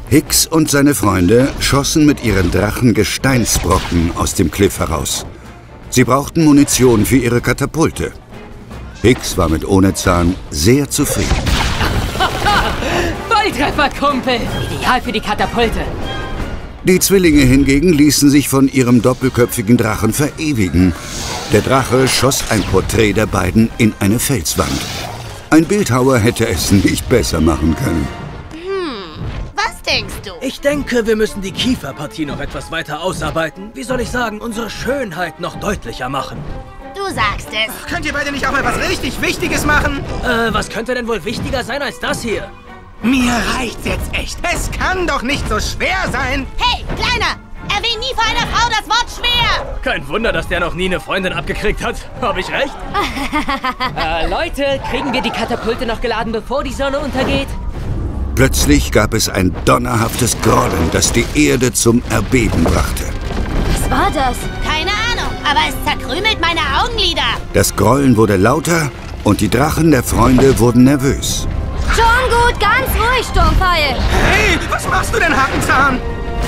Hicks und seine Freunde schossen mit ihren Drachen Gesteinsbrocken aus dem Kliff heraus. Sie brauchten Munition für ihre Katapulte. Hicks war mit Ohnezahn sehr zufrieden. Volltreffer, Kumpel! Ideal für die Katapulte. Die Zwillinge hingegen ließen sich von ihrem doppelköpfigen Drachen verewigen. Der Drache schoss ein Porträt der beiden in eine Felswand. Ein Bildhauer hätte es nicht besser machen können. Was denkst du? Ich denke, wir müssen die Kieferpartie noch etwas weiter ausarbeiten. Wie soll ich sagen, unsere Schönheit noch deutlicher machen. Du sagst es. Könnt ihr beide nicht auch mal was richtig Wichtiges machen? Was könnte denn wohl wichtiger sein als das hier? Mir reicht's jetzt echt. Es kann doch nicht so schwer sein. Hey, Kleiner! Erwähn nie vor einer Frau das Wort schwer! Kein Wunder, dass der noch nie eine Freundin abgekriegt hat. Hab ich recht? Leute, kriegen wir die Katapulte noch geladen, bevor die Sonne untergeht? Plötzlich gab es ein donnerhaftes Grollen, das die Erde zum Erbeben brachte. Was war das? Keine Ahnung, aber es zerkrümelt meine Augenlider. Das Grollen wurde lauter und die Drachen der Freunde wurden nervös. Schon gut, ganz ruhig, Sturmpfeil. Hey, was machst du denn, Hackenzahn?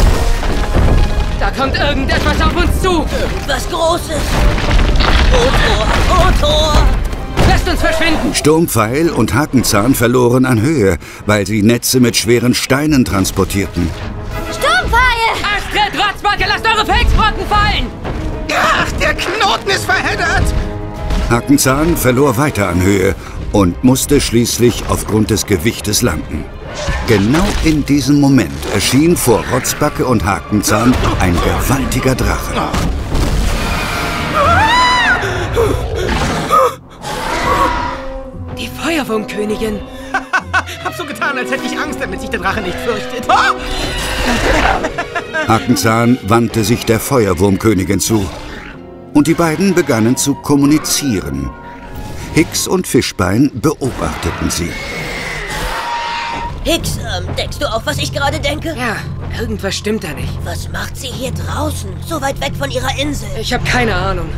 Da kommt irgendetwas auf uns zu! Was Großes. O-Tor! Lasst uns verschwinden! Sturmpfeil und Hakenzahn verloren an Höhe, weil sie Netze mit schweren Steinen transportierten. Sturmpfeil! Astrid, Rotzbacke, lasst eure Felsbrocken fallen! Ach, der Knoten ist verheddert. Hakenzahn verlor weiter an Höhe und musste schließlich aufgrund des Gewichtes landen. Genau in diesem Moment erschien vor Rotzbacke und Hakenzahn ein gewaltiger Drache. Die Feuerwurmkönigin! Hab so getan, als hätte ich Angst, damit sich der Drache nicht fürchtet. Hakenzahn wandte sich der Feuerwurmkönigin zu. Und die beiden begannen zu kommunizieren. Hicks und Fischbein beobachteten sie. Hicks, denkst du auch, was ich gerade denke? Ja, irgendwas stimmt da nicht. Was macht sie hier draußen, so weit weg von ihrer Insel? Ich habe keine Ahnung.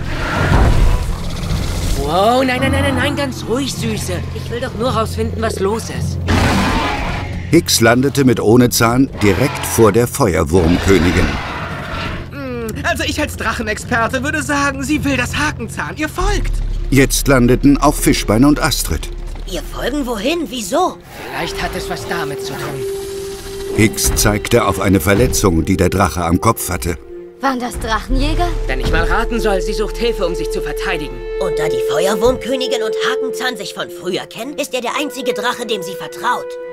Wow, nein, ganz ruhig, Süße. Ich will doch nur rausfinden, was los ist. Hicks landete mit Ohnezahn direkt vor der Feuerwurmkönigin. Also ich als Drachenexperte würde sagen, sie will das Hakenzahn. Ihr folgt. Jetzt landeten auch Fischbein und Astrid. Ihr folgen wohin? Wieso? Vielleicht hat es was damit zu tun. Hicks zeigte auf eine Verletzung, die der Drache am Kopf hatte. Waren das Drachenjäger? Wenn ich mal raten soll, sie sucht Hilfe, um sich zu verteidigen. Und da die Feuerwurmkönigin und Hakenzahn sich von früher kennen, ist er der einzige Drache, dem sie vertraut.